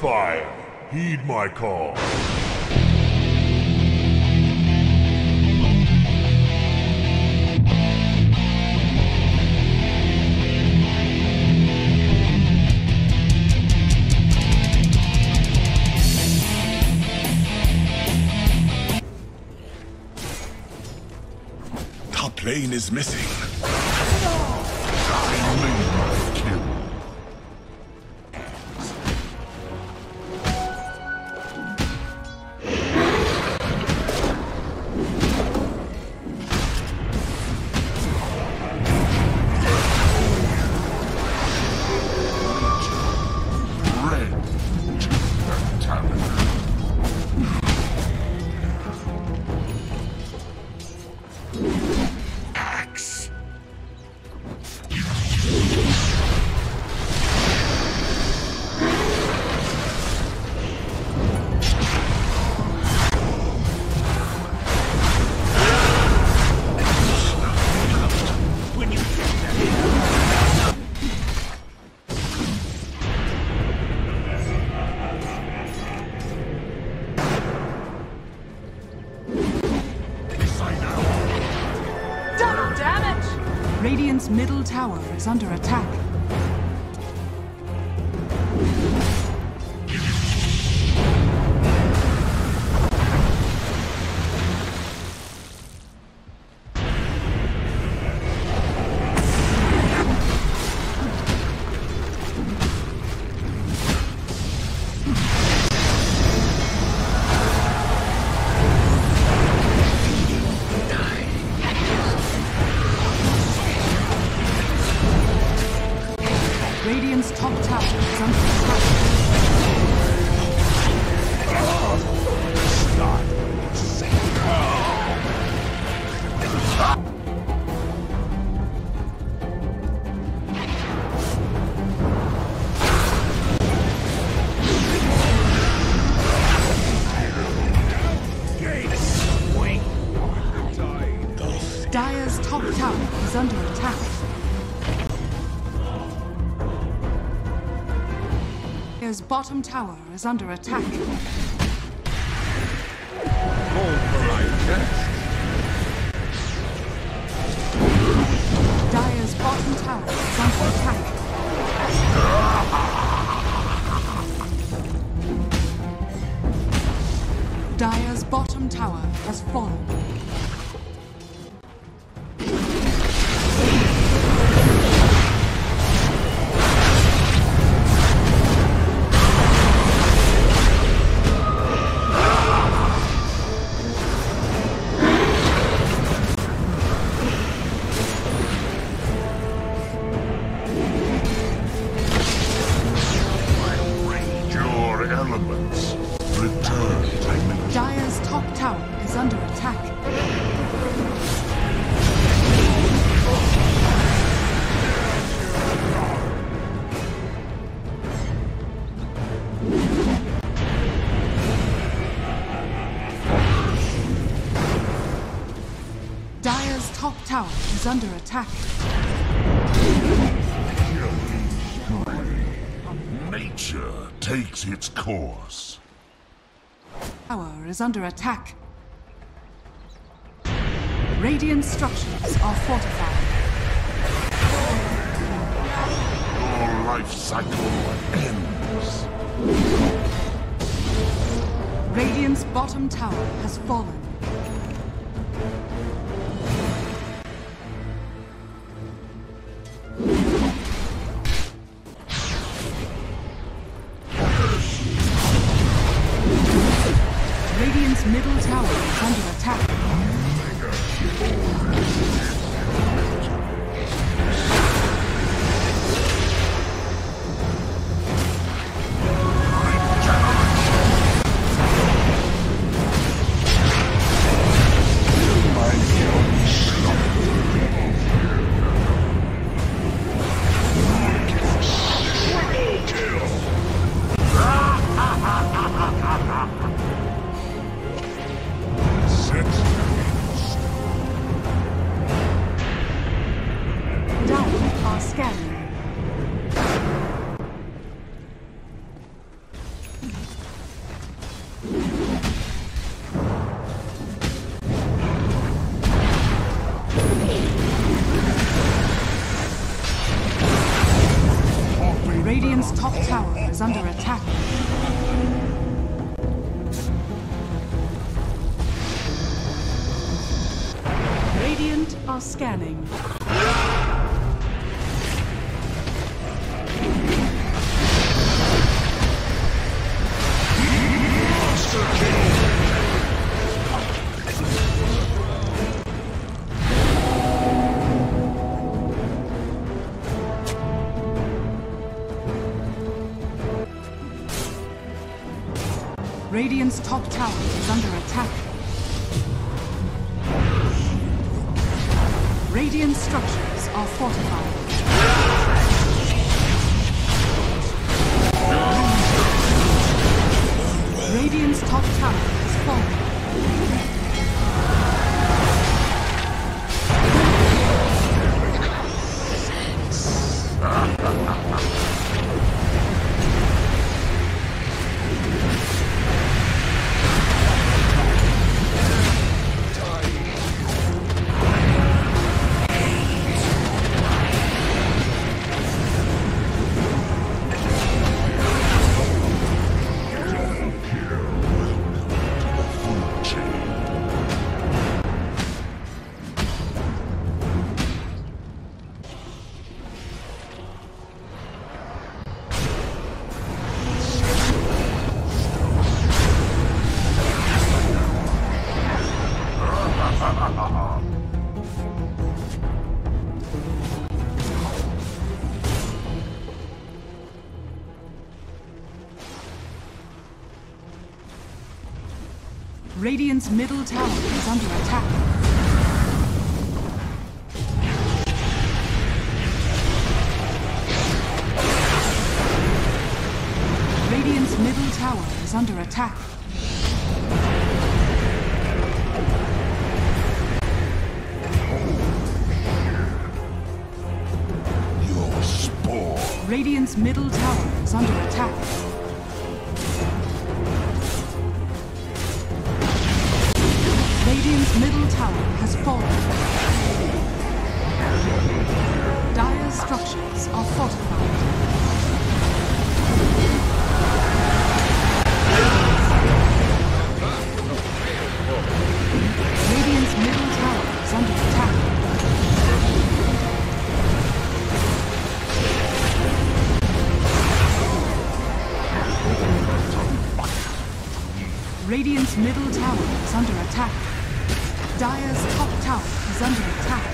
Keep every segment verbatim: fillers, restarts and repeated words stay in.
fire. Heed my call. Top lane is missing. I made my kill. Radiant's middle tower is under attack. Radiant's top tower is under attack. Dire's top tower is under attack. Dire's bottom tower is under attack. Dire's bottom tower is under attack. Dire's bottom tower has fallen. Elements. Return. Dire's top tower is under attack. Dire's top tower is under attack. Nature takes its course. Tower is under attack. Radiant structures are fortified. Your life cycle ends. Radiant's bottom tower has fallen. Radiant's middle tower is under attack. is under attack. Radiant are scanning. Radiant's top tower is under attack. Radiant structures are fortified. Radiant's top tower is falling. Radiant's middle tower is under attack. Radiant's middle tower is under attack. Your spore. Radiant's middle tower is under attack. Radiant's middle tower has fallen. Dire's structures are fortified. Radiant's middle tower is under attack. Radiant's middle tower is under attack. Dire's top tower is under attack.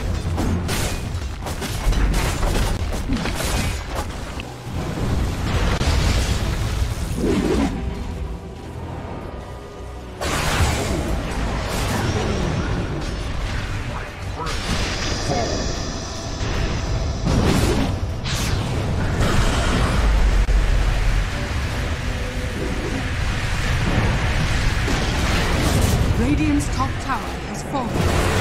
Radiant's top tower has fallen.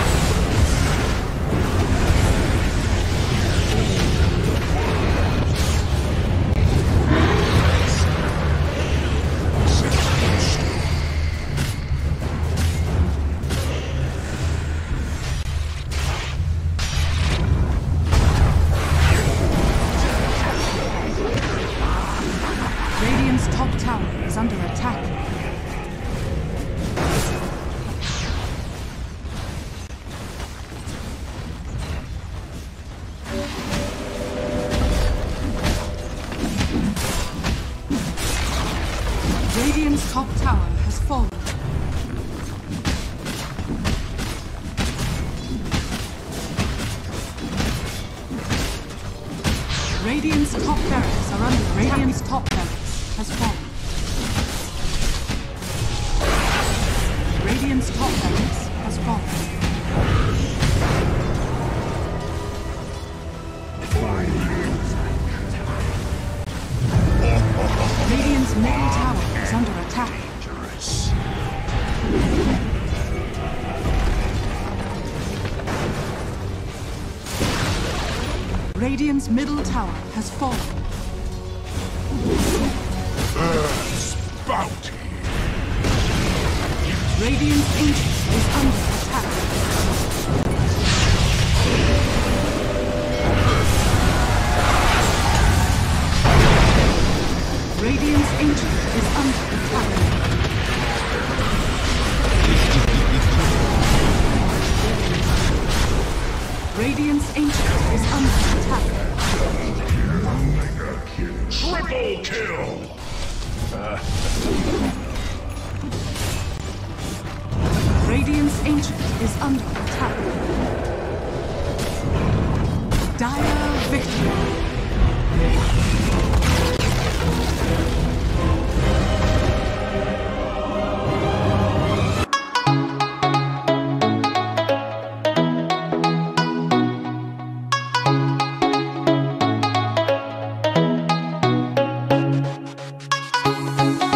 Radiant's top tower is under attack. Radiant's top tower has fallen. Radiant's top barracks are under attack. Radiant's top barracks has fallen. Radiant's top barracks has fallen. Radiant's middle tower is under attack. Dangerous. Radiant's middle tower has fallen. Earth's bounty. Radiant's ancient is under attack. Radiant's Ancient is under attack. Radiant's Ancient is under attack. Triple kill! Radiant's Ancient is under attack. Dire victory.